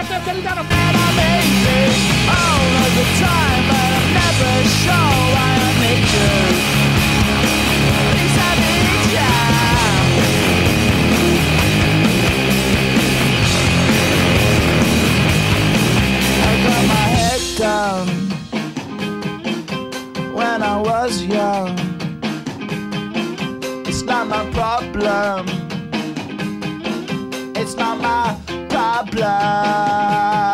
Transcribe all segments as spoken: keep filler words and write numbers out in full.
Matteo Caritano. When I was young, it's not my problem. It's not my problem.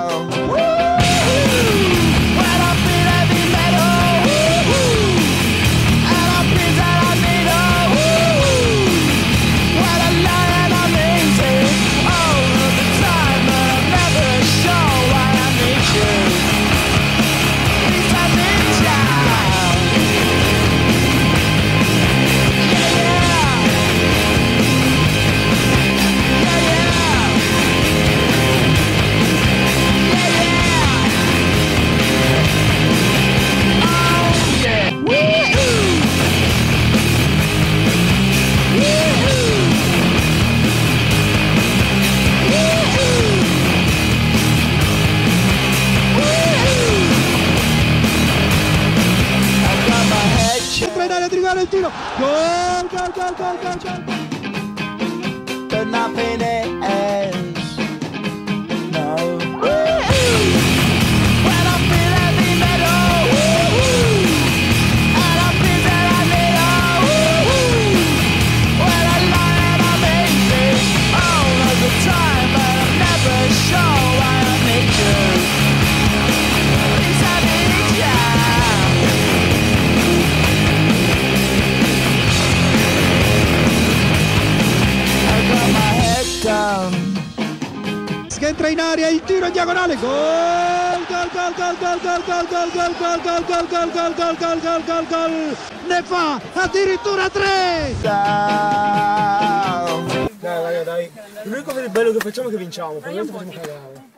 Il tiro, gol, gol, gol, gol, gol, gol. But nothing is, no. When I feel heavy metal, and I feel that I need a, when I lie and I'm easy all of the time, but I'm never sure why I need you. Please I need you. Che entra in aria, il tiro in diagonale, gol, gol, gol, gol, gol, gol, gol, gol, gol, gol, gol, gol, gol, gol, gol, gol, gol, gol, ne fa addirittura tre! Dai, dai, dai, l'unico bello che facciamo è che vinciamo, poi noi facciamo cagare.